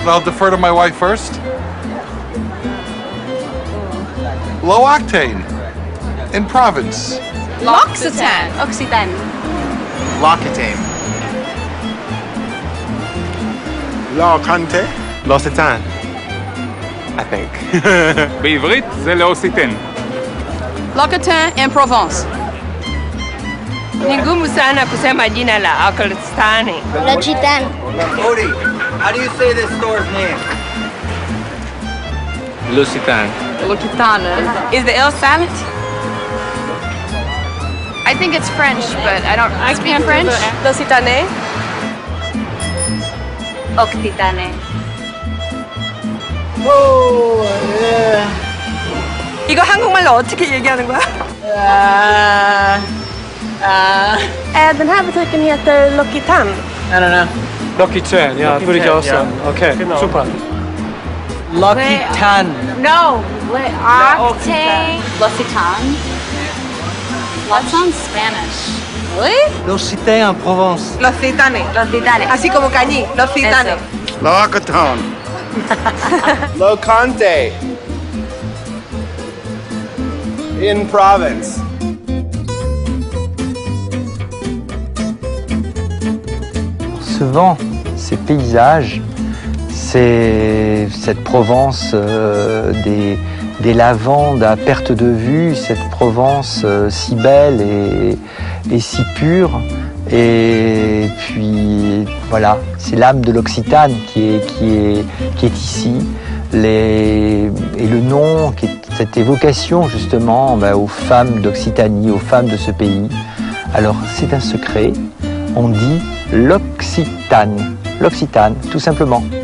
I'll defer to my wife first. Low octane in Provence. L'Occitane. Occitane. L'Occitane. L'Occitane. L'Occitane. I think. בעברית זה לאוסיטן. L'Occitane in Provence. Ni ngumu sana kusema jina la Occitane. L'Occitane. Odie, how do you say this store's name? L'Occitane. L'Occitane. Is the L silent? I think it's French, but I don't speak French. L'Occitane. Occitane. 이거 한국말로 어떻게 얘기하는 거야? Den här butiken heter L'Occitane. I don't know. L'Occitane, ja, würde ich auch sagen. Okay, super. L'Occitane. No. L'Occitane. L'Occitane. That sounds Spanish. Really? L'Occitane en Provence. L'Occitane. L'Occitane. Así como cañí. L'Occitane. L'Occitane. L'Occitane. In Provence. Ce vent, ces paysages, c'est cette Provence des lavandes à perte de vue, cette Provence si belle et si pure. Et puis voilà, c'est l'âme de l'Occitane qui est ici. Et le nom, qui est cette évocation justement aux femmes d'Occitanie, aux femmes de ce pays. Alors c'est un secret, on dit l'Occitane, tout simplement.